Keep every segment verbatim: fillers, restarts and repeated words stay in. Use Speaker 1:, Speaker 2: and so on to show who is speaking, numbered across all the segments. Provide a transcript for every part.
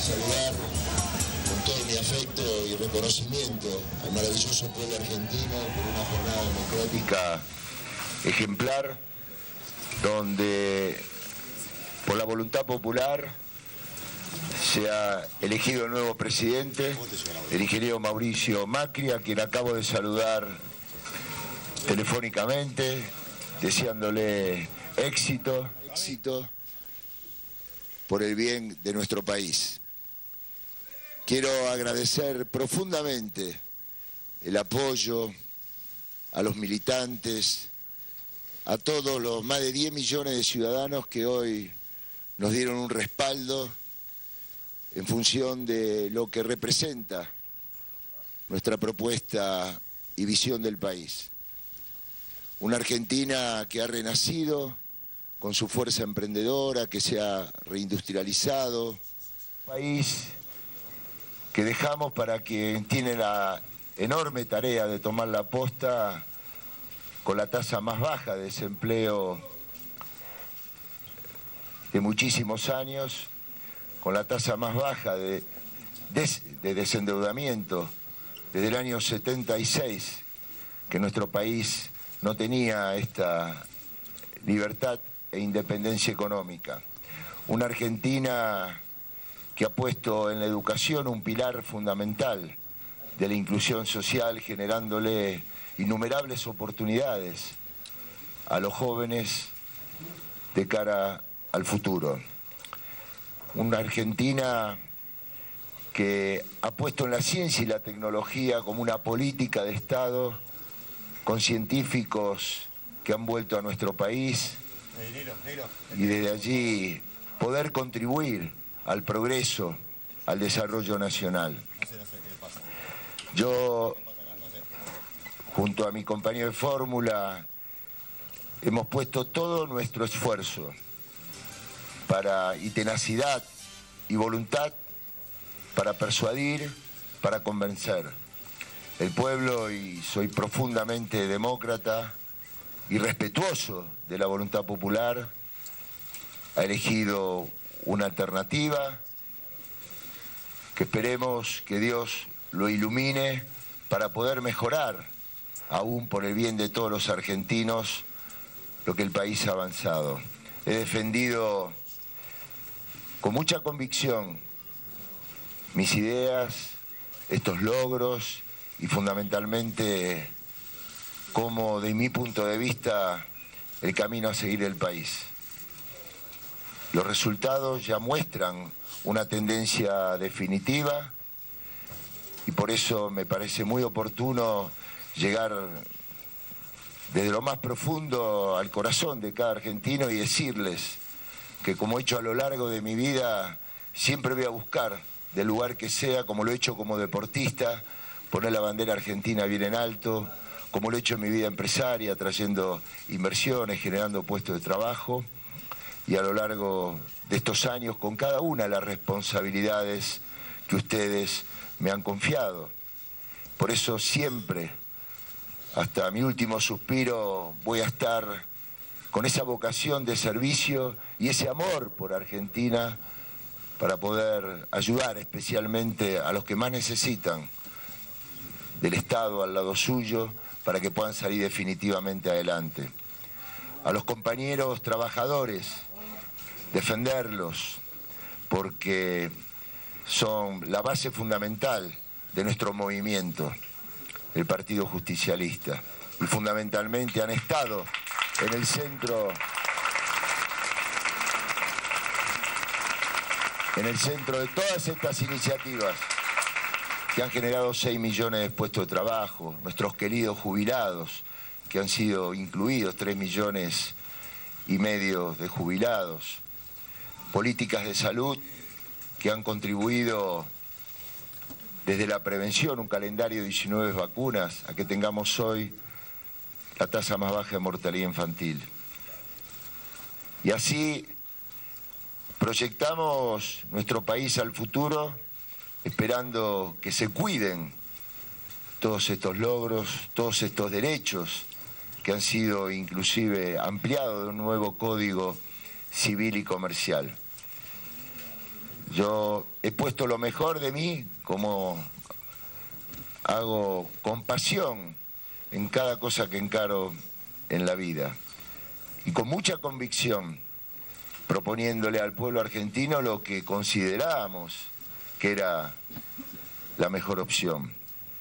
Speaker 1: saludar con todo mi afecto y reconocimiento al maravilloso pueblo argentino por una jornada democrática ejemplar, donde por la voluntad popular se ha elegido el nuevo presidente, el ingeniero Mauricio Macri, a quien acabo de saludar telefónicamente, deseándole éxito, éxito por el bien de nuestro país. Quiero agradecer profundamente el apoyo a los militantes, a todos los más de diez millones de ciudadanos que hoy nos dieron un respaldo en función de lo que representa nuestra propuesta y visión del país. Una Argentina que ha renacido con su fuerza emprendedora, que se ha reindustrializado. Un país que dejamos para quien tiene la enorme tarea de tomar la posta con la tasa más baja de desempleo de muchísimos años, con la tasa más baja de, des, de desendeudamiento desde el año setenta y seis, que nuestro país no tenía esta libertad e independencia económica. Una Argentina que ha puesto en la educación un pilar fundamental de la inclusión social, generándole innumerables oportunidades a los jóvenes de cara al futuro. Una Argentina que ha puesto en la ciencia y la tecnología como una política de Estado, con científicos que han vuelto a nuestro país y desde allí poder contribuir al progreso, al desarrollo nacional. Yo, junto a mi compañero de fórmula, hemos puesto todo nuestro esfuerzo para, y tenacidad y voluntad para persuadir, para convencer. El pueblo, y soy profundamente demócrata y respetuoso de la voluntad popular, ha elegido una alternativa que esperemos que Dios lo ilumine para poder mejorar, aún por el bien de todos los argentinos, lo que el país ha avanzado. He defendido con mucha convicción mis ideas, estos logros y fundamentalmente como, de mi punto de vista, el camino a seguir del país. Los resultados ya muestran una tendencia definitiva y por eso me parece muy oportuno llegar desde lo más profundo al corazón de cada argentino y decirles que, como he hecho a lo largo de mi vida, siempre voy a buscar, del lugar que sea, como lo he hecho como deportista, poner la bandera argentina bien en alto, como lo he hecho en mi vida empresaria, trayendo inversiones, generando puestos de trabajo, y a lo largo de estos años con cada una de las responsabilidades que ustedes me han confiado. Por eso siempre, hasta mi último suspiro, voy a estar con esa vocación de servicio y ese amor por Argentina para poder ayudar especialmente a los que más necesitan del Estado al lado suyo, para que puedan salir definitivamente adelante. A los compañeros trabajadores, defenderlos, porque son la base fundamental de nuestro movimiento, el Partido Justicialista, y fundamentalmente han estado en el centro, en el centro de todas estas iniciativas que han generado seis millones de puestos de trabajo, nuestros queridos jubilados, que han sido incluidos, tres millones y medio de jubilados, políticas de salud que han contribuido desde la prevención, un calendario de diecinueve vacunas, a que tengamos hoy la tasa más baja de mortalidad infantil. Y así proyectamos nuestro país al futuro, esperando que se cuiden todos estos logros, todos estos derechos que han sido inclusive ampliados de un nuevo código civil y comercial. Yo he puesto lo mejor de mí, como hago con pasión en cada cosa que encaro en la vida. Y con mucha convicción, proponiéndole al pueblo argentino lo que considerábamos que era la mejor opción.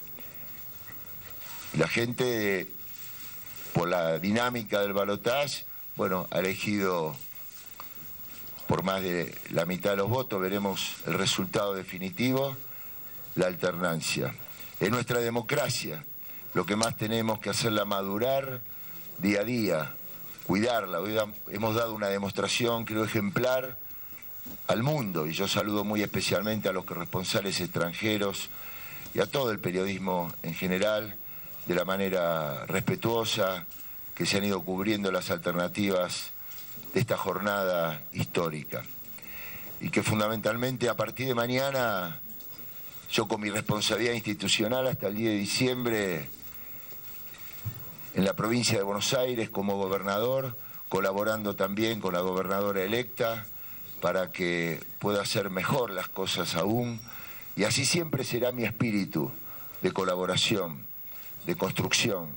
Speaker 1: La gente, por la dinámica del balotaje, bueno, ha elegido por más de la mitad de los votos, veremos el resultado definitivo, la alternancia. Es nuestra democracia, lo que más tenemos que hacerla madurar día a día, cuidarla. Hoy hemos dado una demostración, creo, ejemplar al mundo, y yo saludo muy especialmente a los corresponsales extranjeros y a todo el periodismo en general, de la manera respetuosa que se han ido cubriendo las alternativas de esta jornada histórica. Y que fundamentalmente a partir de mañana, yo con mi responsabilidad institucional hasta el diez de diciembre, en la provincia de Buenos Aires como gobernador, colaborando también con la gobernadora electa para que pueda hacer mejor las cosas aún, y así siempre será mi espíritu de colaboración, de construcción,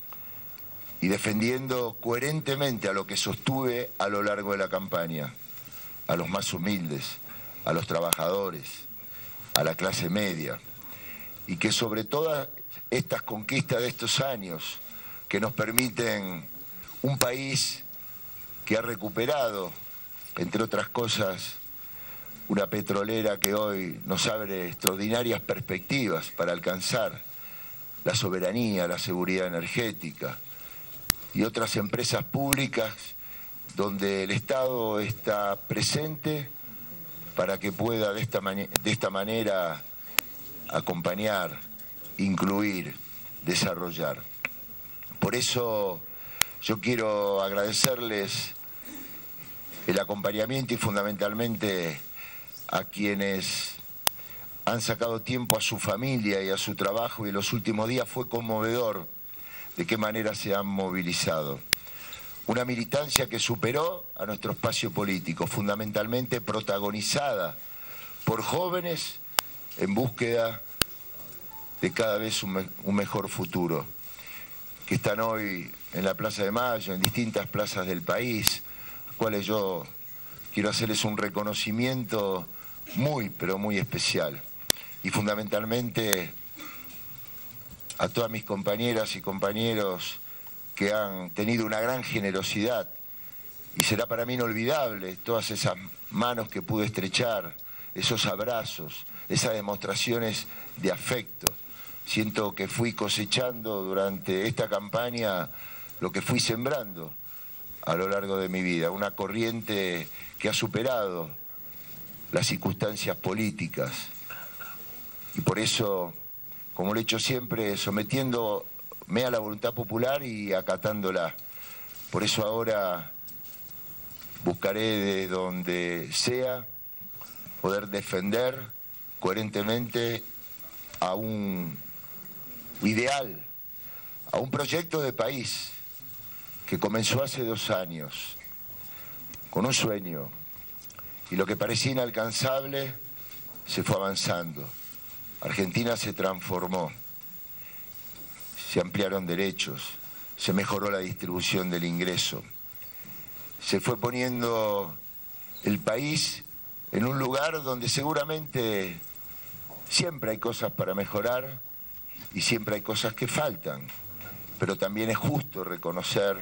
Speaker 1: y defendiendo coherentemente a lo que sostuve a lo largo de la campaña, a los más humildes, a los trabajadores, a la clase media, y que sobre todas estas conquistas de estos años que nos permiten un país que ha recuperado, entre otras cosas, una petrolera que hoy nos abre extraordinarias perspectivas para alcanzar la soberanía, la seguridad energética, y otras empresas públicas donde el Estado está presente para que pueda de esta, de esta manera acompañar, incluir, desarrollar. Por eso yo quiero agradecerles el acompañamiento y fundamentalmente a quienes han sacado tiempo a su familia y a su trabajo, y en los últimos días fue conmovedor de qué manera se han movilizado. Una militancia que superó a nuestro espacio político, fundamentalmente protagonizada por jóvenes en búsqueda de cada vez un, me un mejor futuro, que están hoy en la Plaza de Mayo, en distintas plazas del país, a las cuales yo quiero hacerles un reconocimiento muy, pero muy especial. Y fundamentalmente a todas mis compañeras y compañeros que han tenido una gran generosidad, y será para mí inolvidable todas esas manos que pude estrechar, esos abrazos, esas demostraciones de afecto. Siento que fui cosechando durante esta campaña lo que fui sembrando a lo largo de mi vida, una corriente que ha superado las circunstancias políticas, y por eso, como lo he hecho siempre, sometiéndome a la voluntad popular y acatándola. Por eso ahora buscaré de donde sea poder defender coherentemente a un ideal, a un proyecto de país que comenzó hace dos años con un sueño, y lo que parecía inalcanzable se fue avanzando. Argentina se transformó, se ampliaron derechos, se mejoró la distribución del ingreso, se fue poniendo el país en un lugar donde seguramente siempre hay cosas para mejorar y siempre hay cosas que faltan, pero también es justo reconocer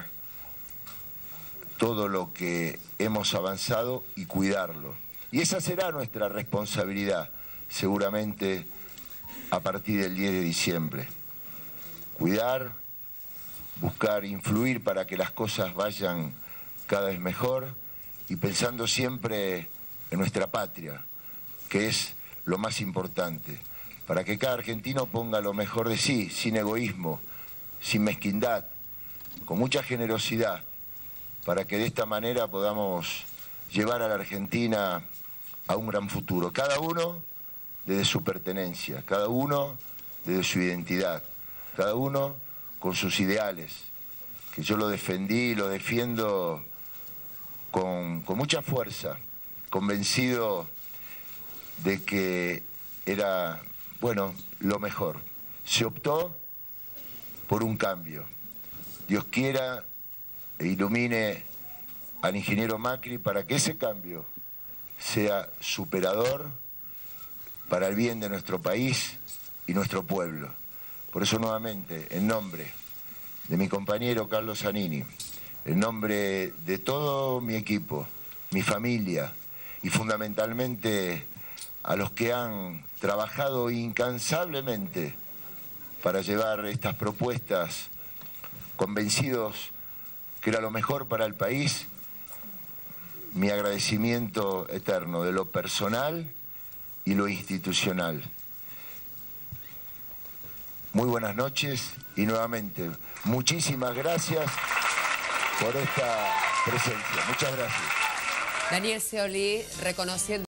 Speaker 1: todo lo que hemos avanzado y cuidarlo. Y esa será nuestra responsabilidad, seguramente, a partir del diez de diciembre. Cuidar, buscar influir para que las cosas vayan cada vez mejor, y pensando siempre en nuestra patria, que es lo más importante, para que cada argentino ponga lo mejor de sí, sin egoísmo, sin mezquindad, con mucha generosidad, para que de esta manera podamos llevar a la Argentina a un gran futuro. Cada uno desde su pertenencia, cada uno desde su identidad, cada uno con sus ideales, que yo lo defendí y lo defiendo con, con mucha fuerza, convencido de que era, bueno, lo mejor. Se optó por un cambio. Dios quiera e ilumine al ingeniero Macri para que ese cambio sea superador para el bien de nuestro país y nuestro pueblo. Por eso nuevamente, en nombre de mi compañero Carlos Zanini, en nombre de todo mi equipo, mi familia y fundamentalmente a los que han trabajado incansablemente para llevar estas propuestas, convencidos que era lo mejor para el país, mi agradecimiento eterno de lo personal y lo institucional. Muy buenas noches y nuevamente muchísimas gracias por esta presencia. Muchas gracias.
Speaker 2: Daniel Scioli reconociendo